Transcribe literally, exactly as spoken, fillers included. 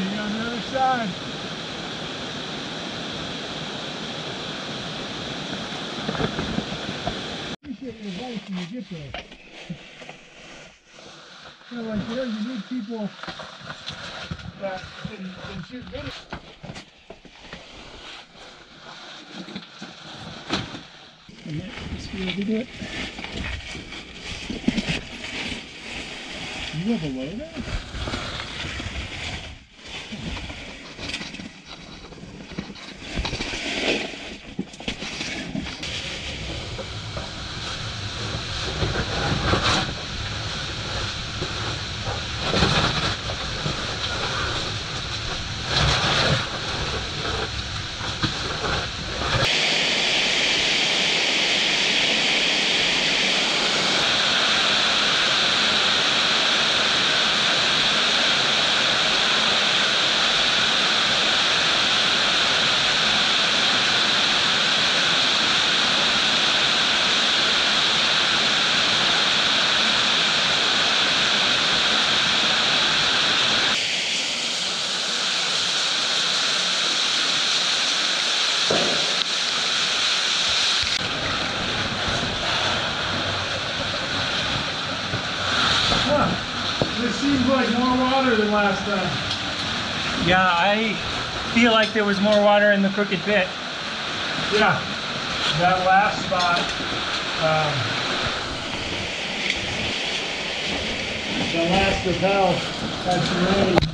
Maybe on the other side. Appreciate your advice when you get there. You know, like there, you need people that can, can shoot video. And that, let's be able to do it. You go below that? This seems like more water than last time. Yeah, I feel like there was more water in the crooked pit. Yeah, that last spot, um, the last rappel had some rain.